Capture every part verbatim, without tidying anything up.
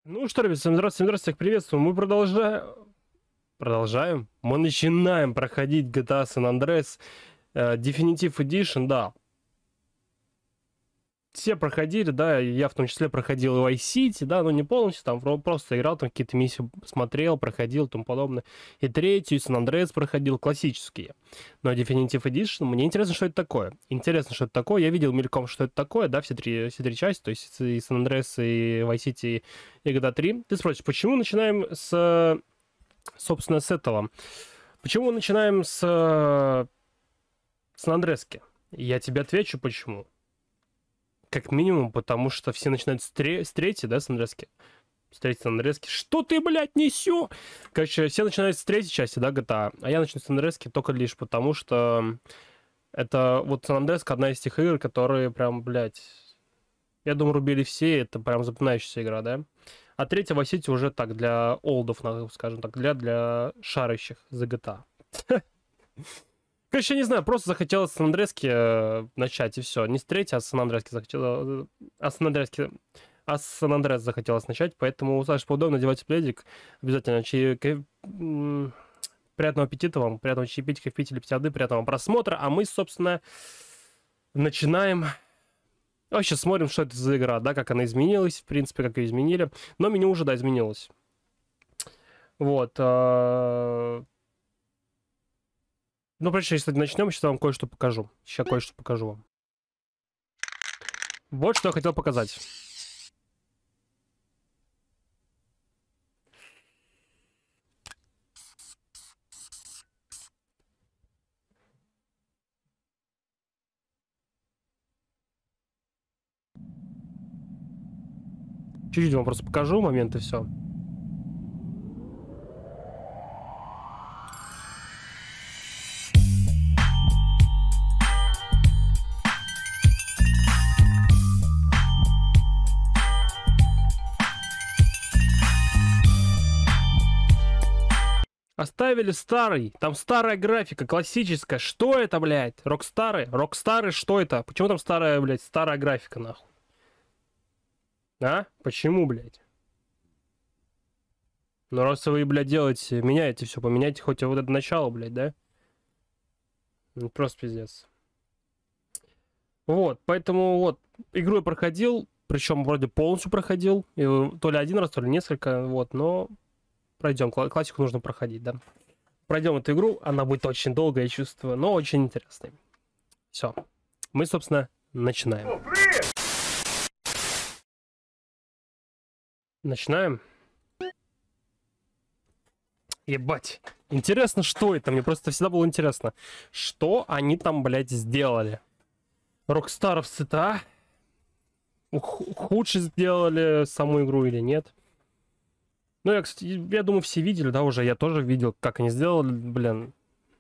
Ну что, ребят, всем здравствуйте, всем здравствуйте, всех приветствую. Мы продолжаем, продолжаем, мы начинаем проходить джи ти эй San Andreas uh, Definitive Edition, да. Все проходили, да, я в том числе проходил и Vice City, да, но не полностью, там просто играл, там какие-то миссии смотрел, проходил и тому подобное. И третью, и San Andreas проходил, классические. Но Definitive Edition, мне интересно, что это такое. Интересно, что это такое, я видел мельком, что это такое, да, все три, все три части, то есть и San Andreas, и Vice City, и джи ти эй три. Ты спросишь, почему начинаем с, собственно, с этого? Почему начинаем с San Andreas? Я тебе отвечу, почему. Как минимум, потому что все начинают с, тре- с третьей, да, San Andreas? С третьей San Andreas. Что ты, блядь, несё? Короче, все начинают с третьей части, да, джи ти эй. А я начну с San Andreas только лишь потому, что это вот San Andreas одна из тех игр, которые прям, блядь, я думаю, рубили все. Это прям запоминающаяся игра, да? А третья Vice City уже так, для олдов, скажем так, для, для шарящих за джи ти эй. Короче, я не знаю, просто захотелось с San Andreas начать, и все. Не с третьей, а с San Andreas захотелось... А с San Andreas... А с San Andreas захотелось начать, поэтому, Саша, поудобно, надевайте пледик. Обязательно. Чай... Приятного аппетита вам, приятного чаепития, пить или пить воды, приятного просмотра. А мы, собственно, начинаем... Вообще смотрим, что это за игра, да, как она изменилась, в принципе, как ее изменили. Но меню уже, да, изменилось. Вот. Ну, прежде если начнем, сейчас вам кое-что покажу. Сейчас кое-что покажу вам. Вот что я хотел показать. Чуть-чуть вам просто покажу момент и все. Оставили старый, там старая графика, классическая. Что это, блядь? Рокстары? Рокстары, что это? Почему там старая, блядь, старая графика, нахуй? А? Почему, блядь? Ну, раз вы, блядь, делаете, меняете все, поменяйте хоть вот это начало, блядь, да? Ну, просто пиздец. Вот, поэтому вот, игру я проходил, причем вроде полностью проходил, и то ли один раз, то ли несколько, вот, но... Пройдем, классику нужно проходить, да. Пройдем эту игру, она будет очень долгая, я чувствую, но очень интересная. Все, мы, собственно, начинаем. Начинаем. Ебать, интересно, что это, мне просто всегда было интересно, что они там, блядь, сделали. Рокстаровцы-то, а? Худше сделали саму игру или нет? Ну, я, кстати, я думаю, все видели, да, уже. Я тоже видел, как они сделали, блин.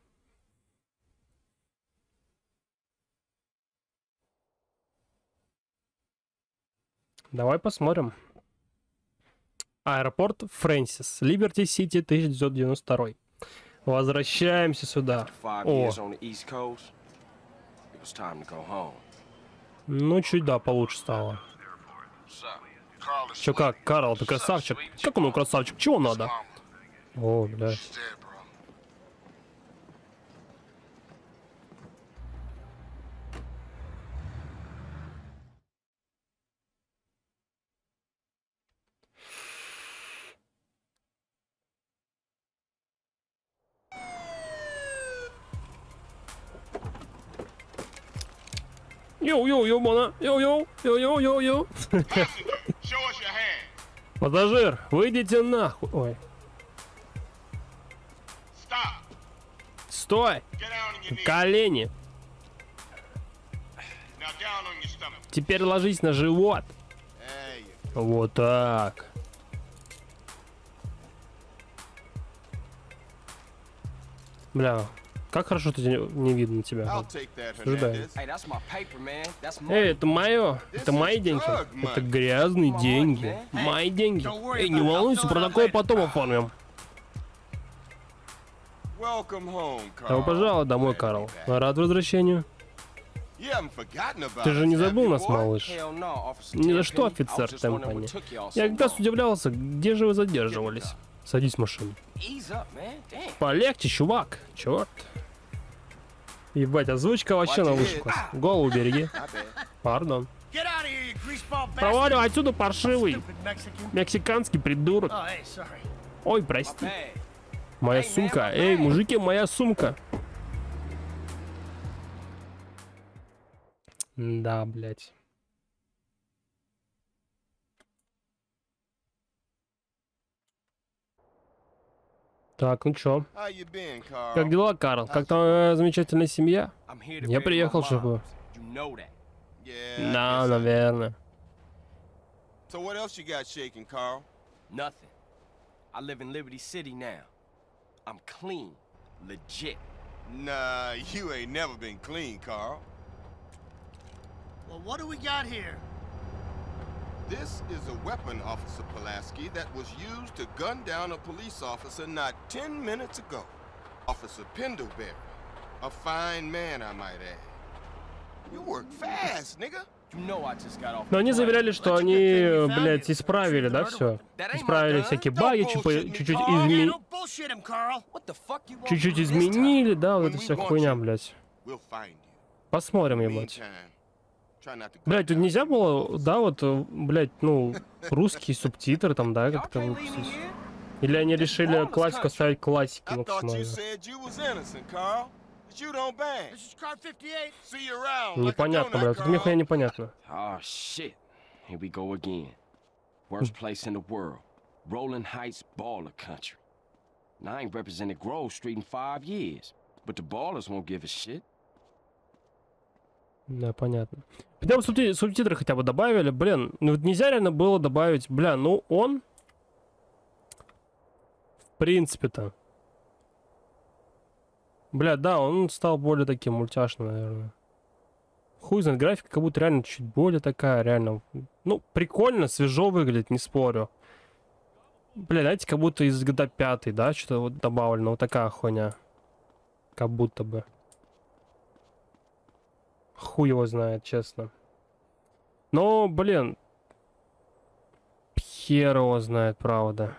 Давай посмотрим. Аэропорт Фрэнсис, Либерти Сити, тысяча девятьсот девяносто второй. Возвращаемся сюда. О. Ну, чуть, да, получше стало. Чё как, Карл, ты красавчик? Как он красавчик? Чего надо? О, блядь. Йоу-йоу-йоу, мана! Йоу-йоу! Йоу-йоу-йоу-йоу! Пассажир, выйдите нахуй! Ой. Стой! Колени! Теперь ложись на живот. Вот так. Бля, как хорошо, что не видно тебя. Ожидаем. Эй, это мое. Это мои деньги. Это грязные деньги. Мои деньги. Эй, не волнуйся, про такое потом оформим. Добро пожаловать домой, Карл. Рад возвращению. Ты же не забыл нас, малыш? Ни за что, офицер Темпани. Я как раз удивлялся, где же вы задерживались? Садись в машину. Полегче, чувак. Черт. Ебать, озвучка вообще на высший класс. Голову береги. Пардон. Проваливай отсюда, паршивый. Мексиканский придурок. Ой, прости. Моя сумка. Эй, мужики, моя сумка. Да, блядь. Так, ну чё? Как дела, Карл? Как твоя замечательная семья? Я приехал, чтобы... Да, наверное. So what else you got shaking, Carl? Nothing. I live in Liberty City now. I'm clean, legit. Nah, you ain't never been clean, Carl. Well, what do we got here? This is a weapon, Officer Pulaski, that was used to gun down a police officer not ten minutes ago. Officer Pendlebury. A fine man, I might add. You work fast, nigga. Но они заверяли, что они, блядь, исправили, да, все? Исправили всякие баги, чуть-чуть изменили. Чуть-чуть изменили, да, вот эта вся хуйня, блядь. Посмотрим, ебать. Блядь, тут нельзя было, да, вот, блядь, ну, русские субтитры там, да, как-то выпустить? Или они решили классику ставить классики максимально? Непонятно, блядь, тут нихуя непонятно. Oh shit. Here we go again. Worst place in the world. Rolling Heights baller country. Now I ain't represented Grove Street in five years, but the ballers won't give a shit. Да, понятно. Хотя бы субтитры, субтитры хотя бы добавили, блин, ну вот нельзя реально было добавить, бля, ну он, в принципе-то, бля, да, он стал более таким мультяшным, наверное. Хуй знает, графика как будто реально чуть более такая, реально, ну, прикольно, свежо выглядит, не спорю. Бля, знаете, как будто из джи ти эй пять, да, что-то вот добавлено, вот такая хуйня, как будто бы. Хуй его знает, честно. Но, блин, хер его знает, правда.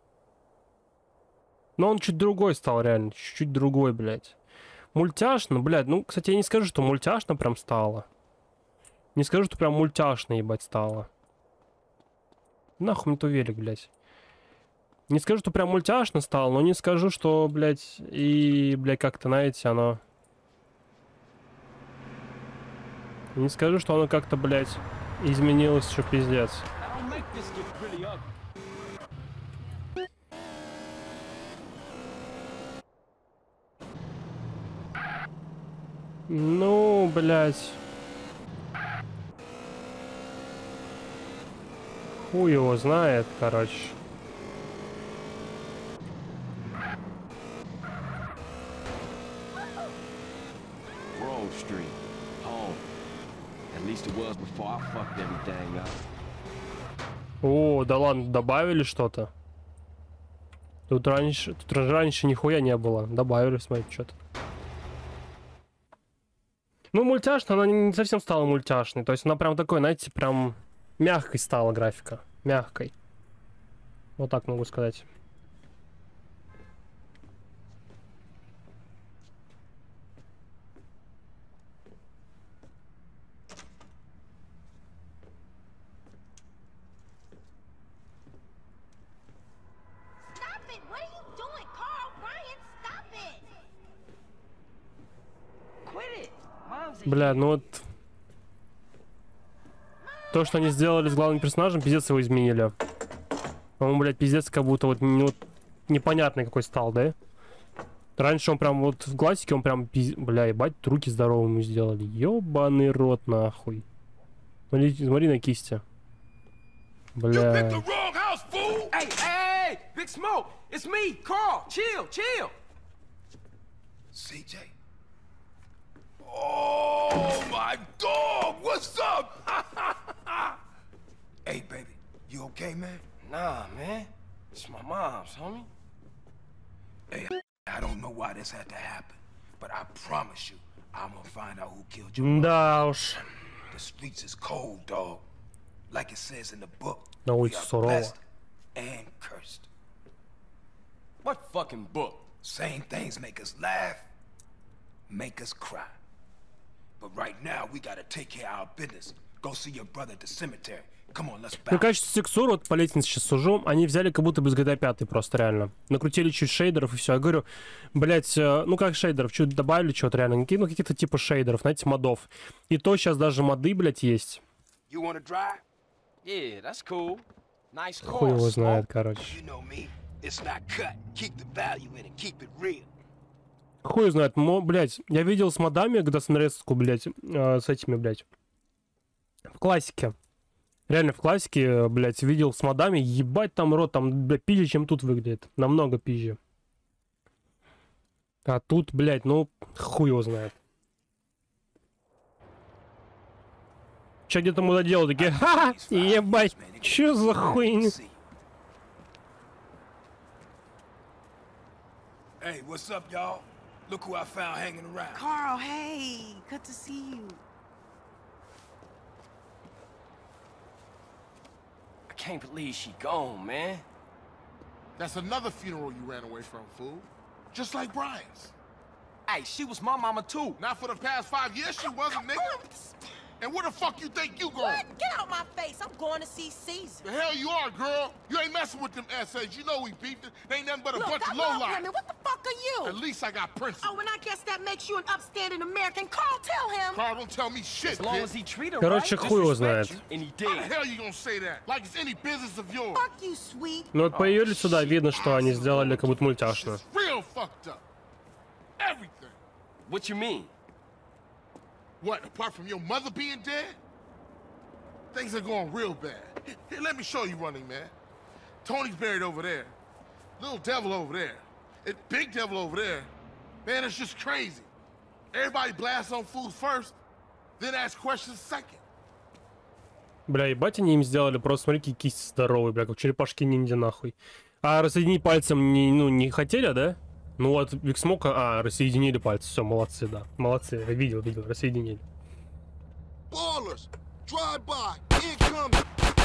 Но он чуть другой стал, реально, чуть-чуть другой, блядь. Мультяшно, блядь, ну, кстати, я не скажу, что мультяшно прям стало. Не скажу, что прям мультяшно, ебать, стало. Нахуй мне то велик, блядь. Не скажу, что прям мультяшно стало, но не скажу, что, блядь, и, блядь, как-то, знаете, оно... Не скажу, что оно как-то, блядь, изменилось, что пиздец. Ну, блядь. Хуй его знает, короче. О, да ладно, добавили что-то. Тут раньше, тут раньше нихуя не было. Добавили, смотри, что-то. Ну, мультяшно, она не совсем стала мультяшной. То есть она прям такой, знаете, прям мягкой стала графика. Мягкой. Вот так могу сказать. Бля, ну вот... То, что они сделали с главным персонажем, пиздец его изменили. По-моему, блядь, пиздец как будто вот, ну, вот непонятный какой стал, да? Раньше он прям вот в классике, он прям, пиз... бля, ебать, руки здоровые ему сделали. Ёбаный рот, нахуй. Смотри, смотри на кисти. Бля. Oh my dog, what's up? Hey baby, you okay, man? Nah, man. It's my mom's, homie. Hey, I don't know why this had to happen, but I promise you, I'm gonna find out who killed your Да уж. The streets is cold, dog. Like it says in the book. На We улице are сурово. blessed and cursed. What fucking book? Same things make us laugh, make us cry. But right now we gotta take care of our business. Go see your brother at the cemetery. Come on, let's Ну, bounce. качество текстур, вот по лестнице сейчас сужу, они взяли как будто бы с джи ти эй пять просто реально. Накрутили чуть шейдеров и все. Я говорю, блять, ну как шейдеров, чуть добавили что-то реально, ну каких-то типа шейдеров, знаете, модов. И то сейчас даже моды, блять, есть. You wanna drive? Yeah, that's cool. Nice Хуй car, его Smoke. знает, короче. You know me. It's not cut. Keep the value in it. Keep it real. Хуй знает, но, блять, я видел с модами, когда снарезку, блять, э, с этими, блять, в классике. Реально в классике, блять, видел с модами, ебать там рот, там, блядь, пизже, чем тут выглядит. Намного пизже. А тут, блять, ну, хуй его знает. Че где-то мудоделы такие, ха-ха, ебать, чё за хуйня? Hey, what's up, y'all? Look who I found hanging around. Carl, hey, good to see you. I can't believe she gone, man. That's another funeral you ran away from, fool. Just like Brian's. Hey, she was my mama too. Not for the past five years, she wasn't, nigga. And where the fuck you think you going? What? Get out my face. I'm going to see Caesar. The hell you are, girl. You ain't messing with them S As. You know we beefed it. They ain't nothing but a Look, bunch I of love lowlife. women. What the fuck are At you? least I got principles. Oh, and I guess that makes you an upstanding American. Carl, tell him. Carl, don't tell me shit, As long bitch. as he treat her Короче, right, хуй его disrespect знает. you, and he How the did. hell you gonna say that? Like it's any business of yours. Fuck you, sweet. Ну вот по ее лицу, да, видно, что они сделали как будто мультяшно. It's real fucked up. Everything. What you mean? What, apart from your mother being dead? Things are going real bad. Here, here, let me show you running, man. Tony's buried over there. Little devil over there. And big devil over there. Man, it's just crazy. Everybody blasts on fools first, then ask questions second. Бля, ебать они им сделали, просто смотри, какие кисти здоровые, бля, как черепашки ниндзя, нахуй. А рассоединить пальцем не, ну, не хотели, да? Ну вот, Виксмока, а, рассоединили пальцы, все, молодцы, да. Молодцы, я видел, видел, рассоединили. Ballers, drive by, incoming.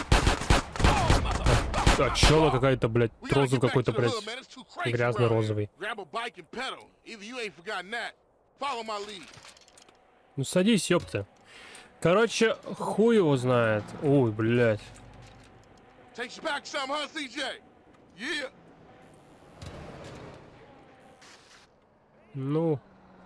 А, чела какая-то, блядь, розовый какой-то, блядь, грязно-розовый. Grab a bike and pedal. Either you ain't forgotten that. Follow my lead. Ну садись, ёпта. Короче, хуй его знает. Ой, блядь. Takes you back some, huh, си джей? Yeah. Ну,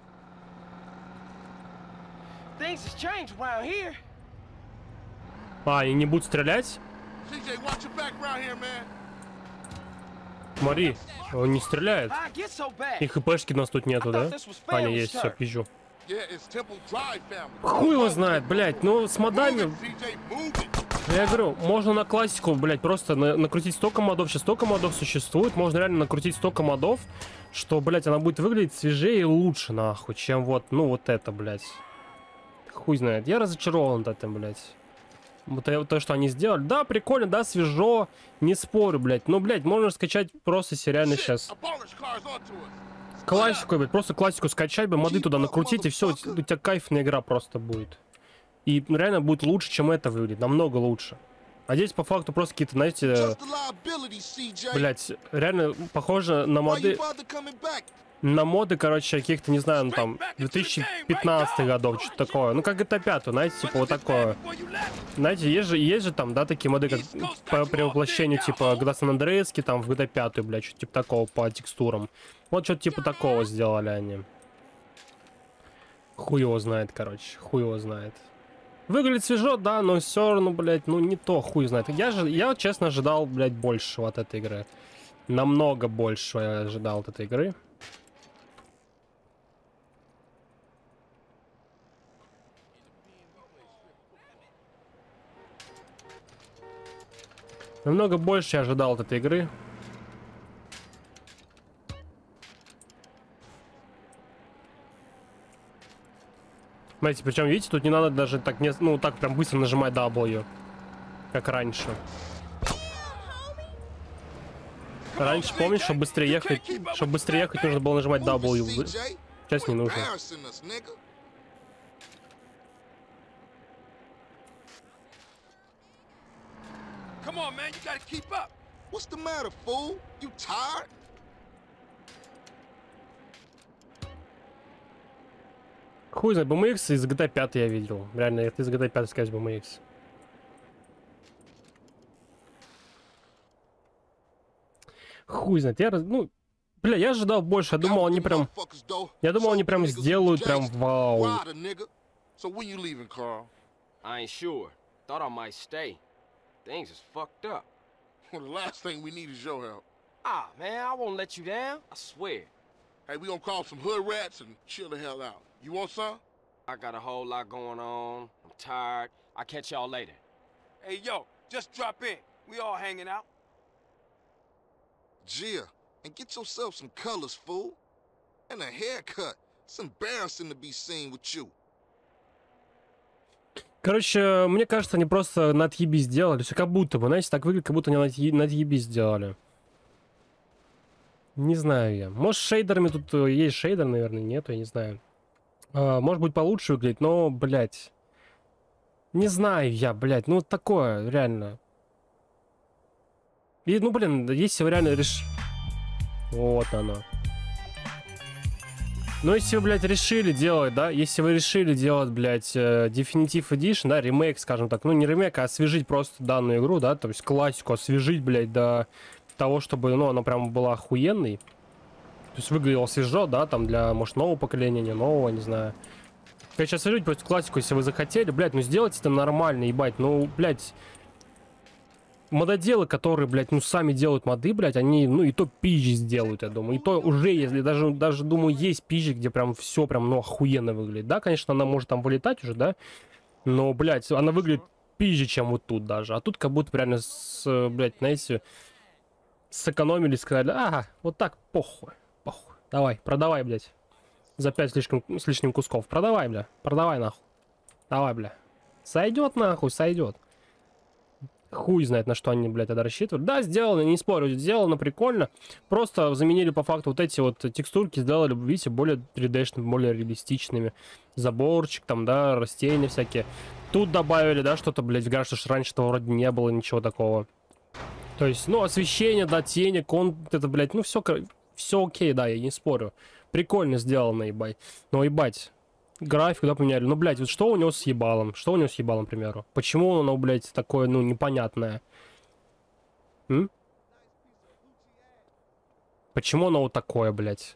Things has changed around here. а, и не будут стрелять? си джей, watch your back around here, man. Смотри, он не стреляет. I get so bad. И хпшки у нас тут нету, да? А, не, есть, все, пизжу. Yeah, it's Temple Drive family. Хуй его знает, блядь, ну с модами, Move it, си джей, move it. я говорю, можно на классику, блядь, просто на- накрутить столько модов, сейчас столько модов существует, можно реально накрутить столько модов, что, блядь, она будет выглядеть свежее и лучше, нахуй, чем вот, ну вот это, блядь. Хуй знает, я разочарован от этого, блядь. Вот то, то, что они сделали, да, прикольно, да, свежо, не спорю, блядь, но, блядь, можно скачать просто сериально Shit, сейчас. a baller's car's onto us. Классику, блядь, просто классику скачай, бы, моды туда накрутить, и все, у тебя кайфная игра просто будет. И реально будет лучше, чем это выглядит, намного лучше. А здесь по факту просто какие-то, знаете, Just a liability, си джей. блядь, реально похоже на Why you моды, bother coming back? на моды, короче, каких-то, не знаю, ну там, две тысячи пятнадцатых годов, что-то такое. Ну, как джи ти эй пять, знаете, типа вот такое. Знаете, есть же, есть же там, да, такие моды, как по превоплощению, типа, когда Сан Андреаски, там, в джи ти эй пять, блядь, что-то типа такого по текстурам. Вот что-то типа такого сделали они. Хуй его знает, короче, хуй его знает. Выглядит свежо, да, но все равно, блядь, ну не то, хуй знает. Я же, я, честно, ожидал, блядь, большего от этой игры. Намного больше я ожидал от этой игры. Намного больше я ожидал от этой игры. Смотрите, причем, видите, тут не надо даже так, не, ну, так прям быстро нажимать дабл ю, как раньше. Раньше, помнишь, чтобы быстрее ехать, чтобы быстрее ехать, нужно было нажимать дабл ю. Move it, си джей. Сейчас не Quit нужно. embarrassing us, nigga. Come on, man, you gotta keep up. What's the matter, fool? You tired? Хуй знает, би эм икс из джи ти эй пять я видел. Реально, это из джи ти эй пять, сказать, би эм икс. Хуй знает, я... Ну, бля, я ожидал больше, я думал, они прям... Я думал, они прям сделают прям вау. So when you leaving, Carl? I ain't sure. Thought I might stay. Things is fucked up. Well, the last thing we need is your help. Ah, man, I won't let you down. I swear. Hey, we gonna call some hood rats and chill the hell out. You want some? I got a whole lot going on. I'm tired. I'll catch y'all later. Hey, yo, just drop in. We all hanging out. Gia, and get yourself some colors, fool. And a haircut. It's embarrassing to be seen with you. Короче, мне кажется, они просто на отъеби сделали. Все как будто бы, знаете, так выглядит, как будто они на отъеби сделали. Не знаю я. Может, с шейдерами тут есть шейдер, наверное, нету, я не знаю. А, может быть, получше выглядит, но, блядь. Не знаю я, блядь, ну такое, реально. И, ну, блин, если вы реально решили... Вот оно. Ну, если вы, блядь, решили делать, да, если вы решили делать, блядь, Definitive Edition, да, ремейк, скажем так, ну, не ремейк, а освежить просто данную игру, да, то есть классику освежить, блядь, до того, чтобы, ну, она прям была охуенной. То есть выглядело свежо, да, там для, может, нового поколения, не нового, не знаю. Короче, освежить просто классику, если вы захотели, блядь, ну, сделайте это нормально, ебать, ну, блядь. Мододелы, которые, блядь, ну, сами делают моды, блядь, они, ну, и то пизжи сделают, я думаю. И то уже, если даже, даже, думаю, есть пизжи, где прям все прям, ну, охуенно выглядит. Да, конечно, она может там вылетать уже, да, но, блядь, она выглядит пизже, чем вот тут даже. А тут как будто реально, с, блядь, знаете, сэкономили, сказали, ага, вот так, похуй, похуй. Давай, продавай, блядь, за пять слишком, с лишним кусков. Продавай, бля, продавай, нахуй. Давай, бля. Сойдет, нахуй, сойдет. Хуй знает, на что они, блядь, тогда рассчитывают. Да, сделано, не спорю, сделано прикольно. Просто заменили по факту вот эти вот текстурки, сделали, видите, более три дэ-шными, более реалистичными. Заборчик там, да, растения всякие. Тут добавили, да, что-то, блядь, кажется, что раньше-то вроде не было ничего такого. То есть, ну, освещение, да, тени, конт, это, блядь, ну, все, все окей, да, я не спорю. Прикольно сделано, ебать. Но, ебать. Графику, да, поменяли. Ну, блядь, вот что у него с ебалом? Что у него с ебалом, к примеру? Почему оно, блядь, такое, ну, непонятное? М? Почему оно вот такое, блядь?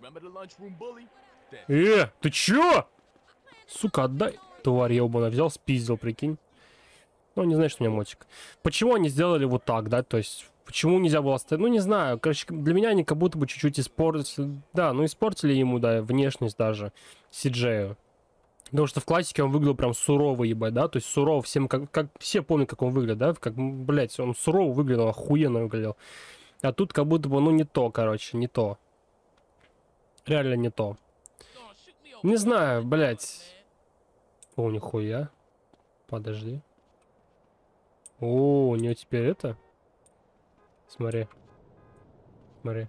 Э, ты чё? Сука, отдай. Тварь ебаная, взял, спиздил, прикинь. Ну, не знаю, что у меня мотик. Почему они сделали вот так, да? То есть, почему нельзя было оставить? Ну, не знаю. Короче, для меня они как будто бы чуть-чуть испортили. Да, ну, испортили ему, да, внешность даже. си джей. Потому что в классике он выглядел прям сурово, ебать, да? То есть сурово всем, как, как все помнят, как он выглядит, да? Как, блядь, он сурово выглядел, охуенно выглядел. А тут как будто бы, ну, не то, короче, не то. Реально не то. Не знаю, блядь. О, нихуя. Подожди. О, у нее теперь это? Смотри. Смотри.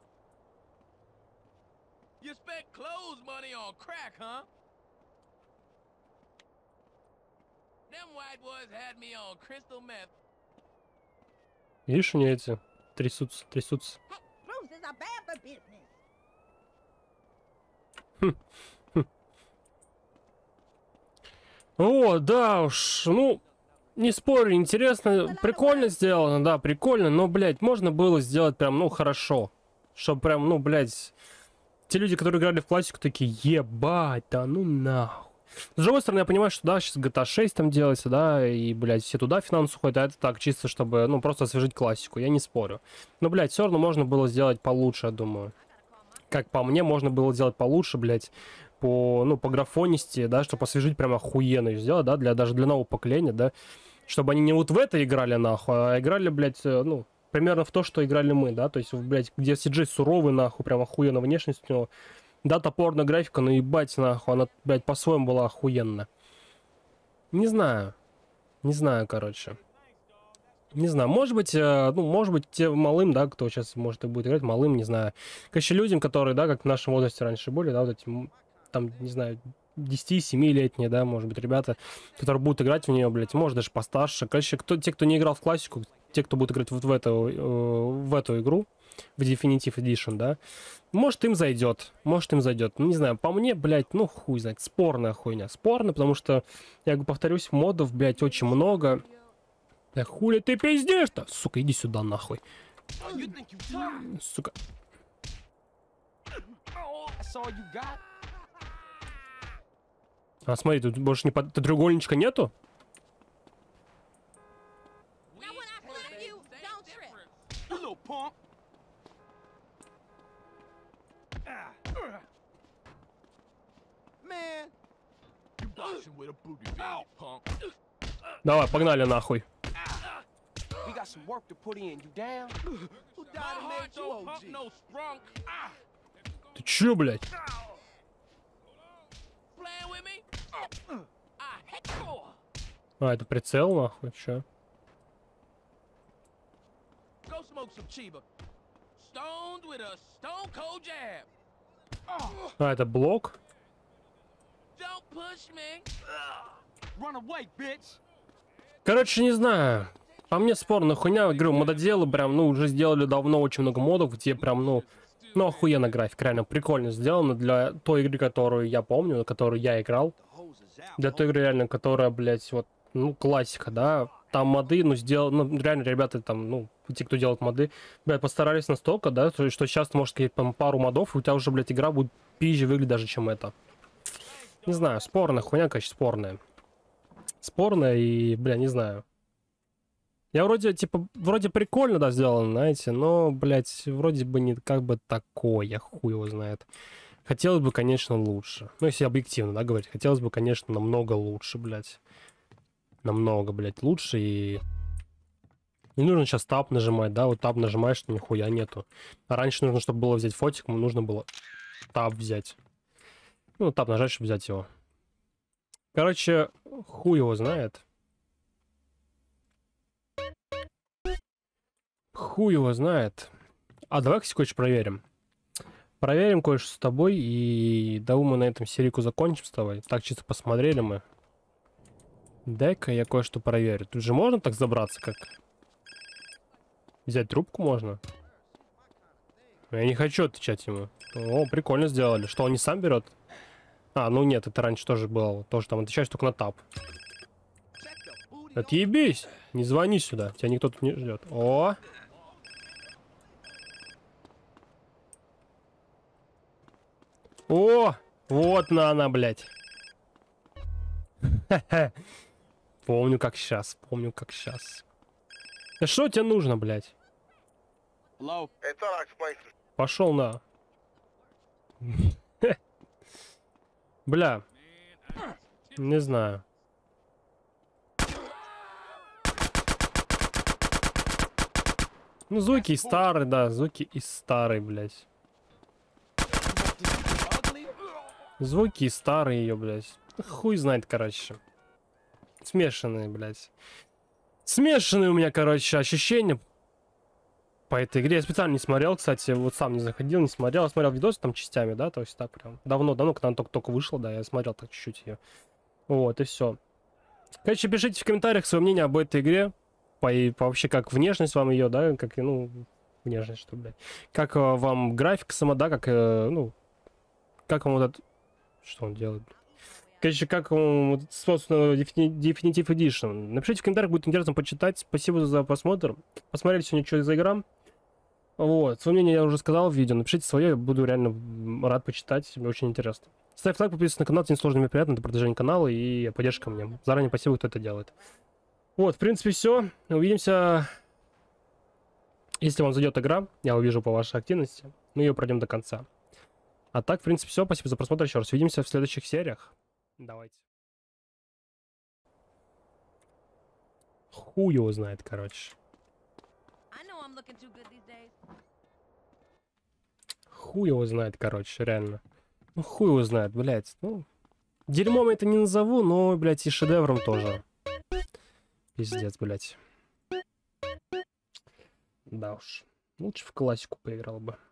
Видишь, у нее эти трясутся, трясутся. Хм. Хм. О, да уж, ну, не спорю, интересно, прикольно сделано, да, прикольно, но, блядь, можно было сделать прям, ну, хорошо. Чтоб прям, ну, блядь, те люди, которые играли в классику, такие, ебать, да ну нахуй. С другой стороны, я понимаю, что, да, сейчас джи ти эй шесть там делается, да, и, блядь, все туда финансы уходят, а это так, чисто, чтобы, ну, просто освежить классику, я не спорю. Но, блядь, все равно можно было сделать получше, я думаю. Как по мне, можно было сделать получше, блядь, по, ну, по графонисти, да, чтобы освежить прям охуенно сделать, да, для, даже для нового поколения, да, чтобы они не вот в это играли, нахуй, а играли, блядь, ну, примерно в то, что играли мы, да, то есть, блядь, где си джей суровый, нахуй, прям охуенно внешность у него. Да, топорная графика, но ебать, нахуй, она, блядь, по-своему была охуенна. Не знаю. Не знаю, короче. Не знаю, может быть, э, ну, может быть, те малым, да, кто сейчас может и будет играть, малым, не знаю. Короче, людям, которые, да, как в нашем возрасте раньше были, да, вот эти, там, не знаю, десяти-семилетние, да, может быть, ребята, которые будут играть в нее, блядь, может, даже постарше. Короче, кто, те, кто не играл в классику, те, кто будет играть вот в эту, в эту игру, в Definitive Edition, да, может, им зайдет, может, им зайдет. Ну, не знаю, по мне, блядь, ну, хуй знает, спорная хуйня. Спорно, потому что, я повторюсь, модов, блядь, очень много. Да хули ты пиздишь-то? Сука, иди сюда, нахуй. Сука. А, смотри, тут больше не под... треугольничка нету? Давай, погнали нахуй. Ты чё, блядь? А, это прицел, нахуй, чё? А, это блок? Короче, не знаю. По мне спорная хуйня. Говорю, мододелы прям, ну, уже сделали давно очень много модов, где прям, ну, ну, охуенно график, реально прикольно сделано для той игры, которую я помню, которую я играл. Для той игры, реально, которая, блядь, вот, ну, классика, да. Там моды, ну, сделал, ну, реально, ребята там, ну, те, кто делает моды, блядь, постарались настолько, да, что сейчас ты можешь сказать, там, пару модов, и у тебя уже, блядь, игра будет пизже выглядеть даже, чем это. Не знаю, спорная хуйня, конечно, спорная. Спорная и, бля, не знаю. Я вроде, типа, вроде прикольно, да, сделано, знаете, но, блядь, вроде бы не как бы такое, хуй его знает. Хотелось бы, конечно, лучше. Ну, если объективно, да, говорить, хотелось бы, конечно, намного лучше, блядь. Намного, блядь, лучше и... Не нужно сейчас таб нажимать, да, вот таб нажимаешь, что нихуя нету. А раньше нужно, чтобы было взять фотик, нужно было таб взять. Ну, таб нажать, чтобы взять его. Короче, хуй его знает. Хуй его знает. А давай, кстати, кое-что проверим. Проверим кое-что с тобой, и думаю, мы на этом серийку закончим с тобой. Так, чисто посмотрели мы. Дай-ка я кое-что проверю. Тут же можно так забраться, как... Взять трубку можно? Я не хочу отвечать ему. О, прикольно сделали. Что, он не сам берет? А, ну нет, это раньше тоже было. Тоже там отвечаешь только на тап. Отъебись! Не звони сюда. Тебя никто тут не ждет. О! О! Вот на она, блядь. Помню, как сейчас. Помню, как сейчас. Да что тебе нужно, блядь? Пошел на. Бля. Не знаю. Ну, звуки старые, да, звуки и старые, блядь. Звуки старые ее, блядь. Хуй знает, короче. Смешанные, блядь. Смешанные у меня, короче, ощущения по этой игре. Я специально не смотрел, кстати, вот сам не заходил, не смотрел. Я смотрел видосы там частями, да, то есть так прям давно-давно, когда она только-только вышла, да, я смотрел так чуть-чуть ее. Вот, и все. Короче, пишите в комментариях свое мнение об этой игре. По, по вообще, как внешность вам ее, да, как, ну, внешность, что, блядь. Как э, вам графика сама, да, как, э, ну, как вам вот этот... Что он делает? Короче, как вам, вот, собственно, Definitive Edition. Напишите в комментариях, будет интересно почитать. Спасибо за просмотр. Посмотрели сегодня, что за игра. Вот, свое мнение я уже сказал в видео. Напишите свое, я буду реально рад почитать. Мне очень интересно. Ставь лайк, подписывайся на канал, это несложно и приятно. Это продвижение канала и поддержка мне. Заранее спасибо, кто это делает. Вот, в принципе, все. Увидимся. Если вам зайдет игра, я увижу по вашей активности. Мы ее пройдем до конца. А так, в принципе, все. Спасибо за просмотр еще раз. Увидимся в следующих сериях. Давайте. Хуй его знает, короче. Хуй его знает, короче, реально. Ну, хуй его знает, блядь. Ну, дерьмом это не назову, но, блядь, и шедевром тоже. Пиздец, блядь. Да уж. Лучше в классику поиграл бы.